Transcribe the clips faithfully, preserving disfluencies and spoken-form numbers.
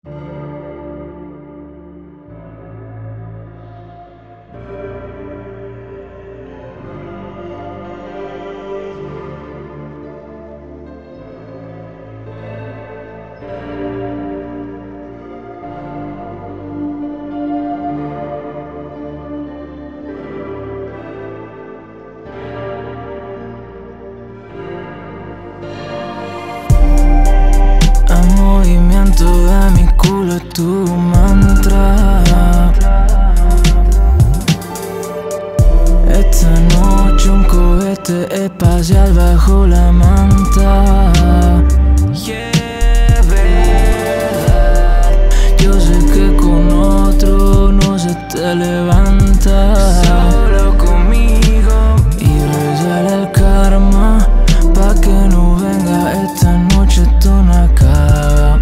De mi culo tu mantra. Esta noche un cohete espacial bajo la manta. Yeah, verdad. Yo sé que con otro no se te levanta. Solo conmigo y rezale al karma pa' que no venga esta noche tú no acaba.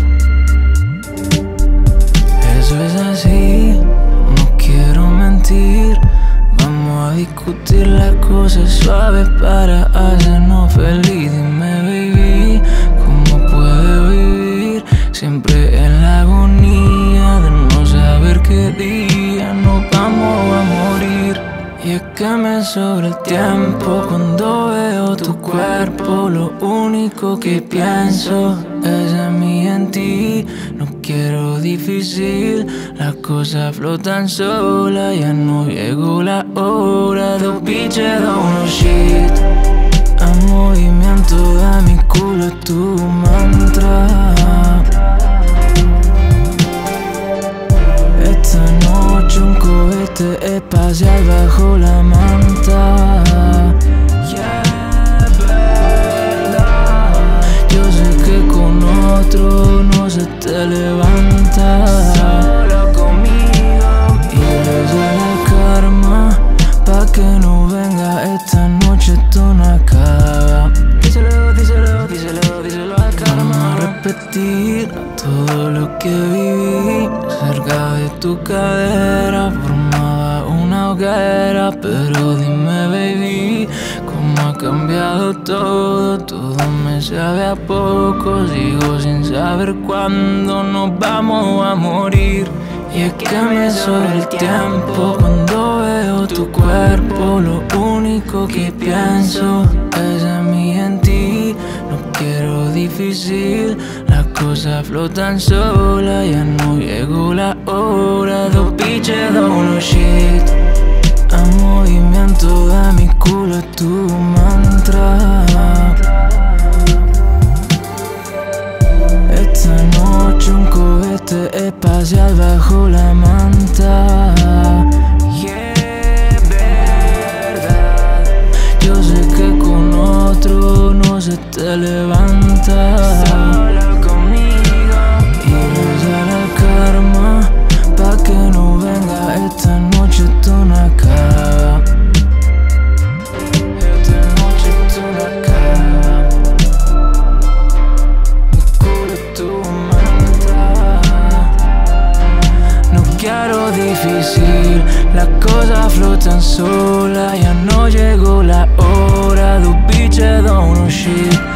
Eso es así, no quiero mentir. Vamos a discutir las cosas suaves para hacernos feliz. Dime, baby, ¿cómo puedo vivir siempre en la agonía de no saber qué día nos vamos a morir? Y es que me sobra el tiempo cuando veo tu cuerpo. Lo único que pienso es en mí y en ti. No quiero difícil, las cosas flotan solas. Ya no llegó la hora de bitches don't shit. El movimiento de mi culo es tu mantra. Esta noche un cohete espacial bajo la manta. Yeah, verdad. Yo sé que con otro no se te levanta. Solo conmigo y rezale al karma pa' que no venga esta noche tú no acaba. Díselo, díselo, díselo, díselo al karma. Vamos a repetir todo lo que viví. Cerca de tu cadera formaba una hoguera. Pero dime, baby, cómo ha cambiado todo. Todo me sabe a poco. Sigo sin saber cuándo nos vamos a morir. Y es que me sobra el tiempo cuando veo tu cuerpo. Lo único que pienso es en mí y en ti. No quiero difícil, las cosas flotan solas. Ya no llegó la hora de bitches don't shit. El movimiento de mi culo es tu mantra. Esta noche un cohete espacial bajo la manta. Yeah, verdad. Yo sé que con otro no se te levanta. Solo conmigo y rezale al karma pa' que no venga esta noche tú no acaba. Esta noche tú no acaba. Mi culo es tu mantra. No quiero difícil, las cosas flotan solas. Ya no llegó la hora, the bitches don't shit.